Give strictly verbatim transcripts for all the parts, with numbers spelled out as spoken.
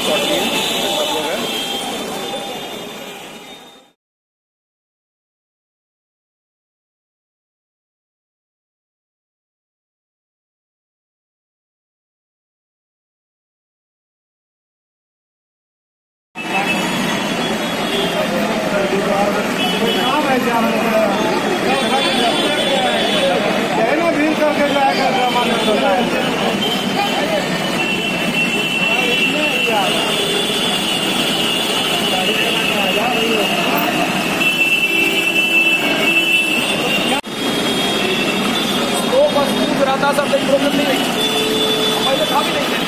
रहता सब कोई प्रॉब्लम नहीं है। पहले था भी नहीं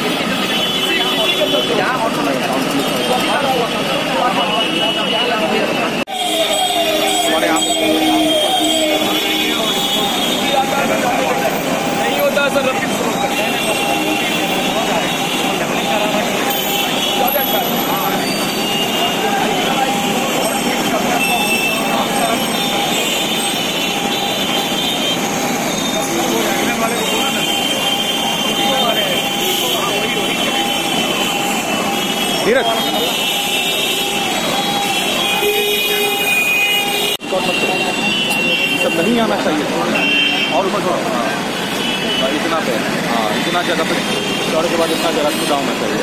नहीं होता सर। रफीक धीरज सब नहीं आना चाहिए और ऊपर थोड़ा इतना पे हाँ इतना जगह पे चौड़े के बाद इतना जगह खुदा होना चाहिए।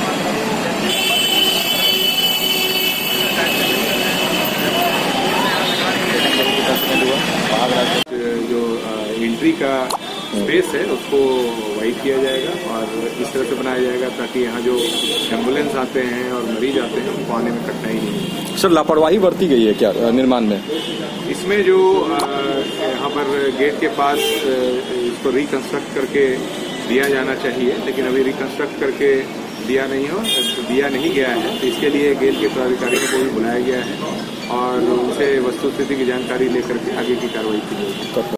जो एंट्री का स्पेस है उसको वाइड किया जाएगा और इस तरह से बनाया जाएगा ताकि यहाँ जो एम्बुलेंस आते हैं और मरीज आते हैं उनको आने में कठिनाई नहीं। सर लापरवाही बरती गई है क्या निर्माण में? इसमें जो यहाँ पर गेट के पास इसको रिकंस्ट्रक्ट करके दिया जाना चाहिए, लेकिन अभी रिकंस्ट्रक्ट करके दिया नहीं हो दिया नहीं गया है, तो इसके लिए गेट के पदाधिकारी को भी बुलाया गया है और उनसे वस्तुस्थिति की जानकारी लेकर के आगे की कार्रवाई की जाएगी।